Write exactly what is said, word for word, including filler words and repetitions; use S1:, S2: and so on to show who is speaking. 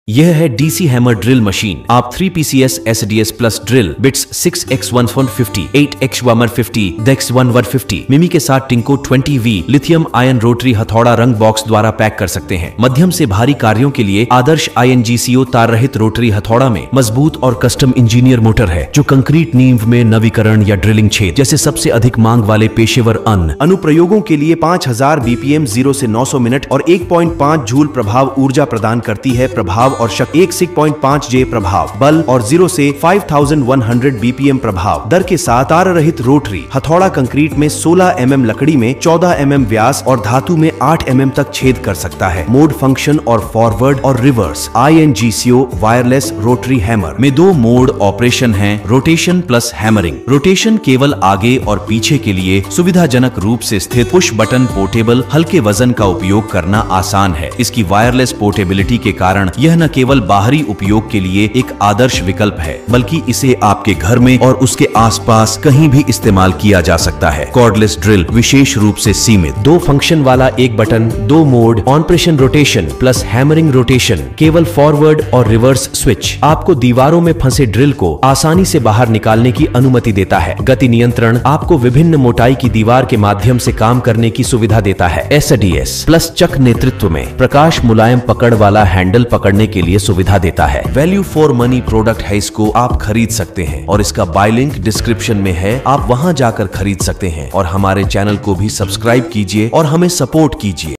S1: यह है DC hammer drill machine. आप three P C S S D S plus drill bits six X one fifty, eight X वामर फिफ्टी, डेक्स one one fifty, मिमी के साथ टिंको twenty V lithium ion rotary हथौड़ा रंग बॉक्स द्वारा पैक कर सकते हैं। मध्यम से भारी कार्यों के लिए आदर्श आई एन जी सी ओ तार रहित रोटरी हथौड़ा में मजबूत और कस्टम इंजीनियर मोटर है जो कंक्रीट नींव में नवीकरण या ड्रिलिंग छेद जैसे सबसे अधिक मांग वाले पेशेवर अन्य अनुप्रयोगों के लिए पांच हजार बीपीएम जीरो से नौ सौ मिनट और एक पॉइंट पाँच जूल प्रभाव ऊर्जा प्रदान करती है। प्रभाव और शक्ति एक सिक्स पॉइंट पाँच जे प्रभाव बल और जीरो से पाँच हज़ार एक सौ बीपीएम प्रभाव दर के साथ तार रहित रोटरी हथौड़ा कंक्रीट में सोलह एम एम, लकड़ी में चौदह एम एम व्यास और धातु में आठ एम एम तक छेद कर सकता है। मोड फंक्शन और फॉरवर्ड और reverse I N G C O wireless rotary hammer में दो मोड ऑपरेशन हैं, रोटेशन प्लस हैमरिंग। रोटेशन केवल आगे और पीछे के लिए सुविधाजनक रूप से स्थित पुश बटन पोर्टेबल हल्के वजन का उपयोग करना आसान है। इसकी वायरलेस पोर्टेबिलिटी के कारण यह न केवल बाहरी उपयोग के लिए एक आदर्श विकल्प है बल्कि इसे आपके घर में और उसके आसपास कहीं भी इस्तेमाल किया जा सकता है। कॉर्डलेस ड्रिल विशेष रूप से सीमित दो फंक्शन वाला एक बटन, दो mode operation rotation plus hammering rotation, केवल फॉरवर्ड और रिवर्स स्विच आपको दीवारों में फंसे ड्रिल को आसानी से बाहर निकालने की अनुमति देता है। गति नियंत्रण आपको विभिन्न मोटाई की दीवार के माध्यम से काम करने की सुविधा देता है। S D S plus chuck नेतृत्व में प्रकाश मुलायम पकड़ वाला हैंडल पकड़ने के लिए सुविधा देता है। वैल्यू फॉर मनी प्रोडक्ट है, इसको आप खरीद सकते हैं और इसका बाय लिंक डिस्क्रिप्शन में है, आप वहां जाकर खरीद सकते हैं। और हमारे चैनल को भी सब्सक्राइब कीजिए और हमें सपोर्ट कीजिए।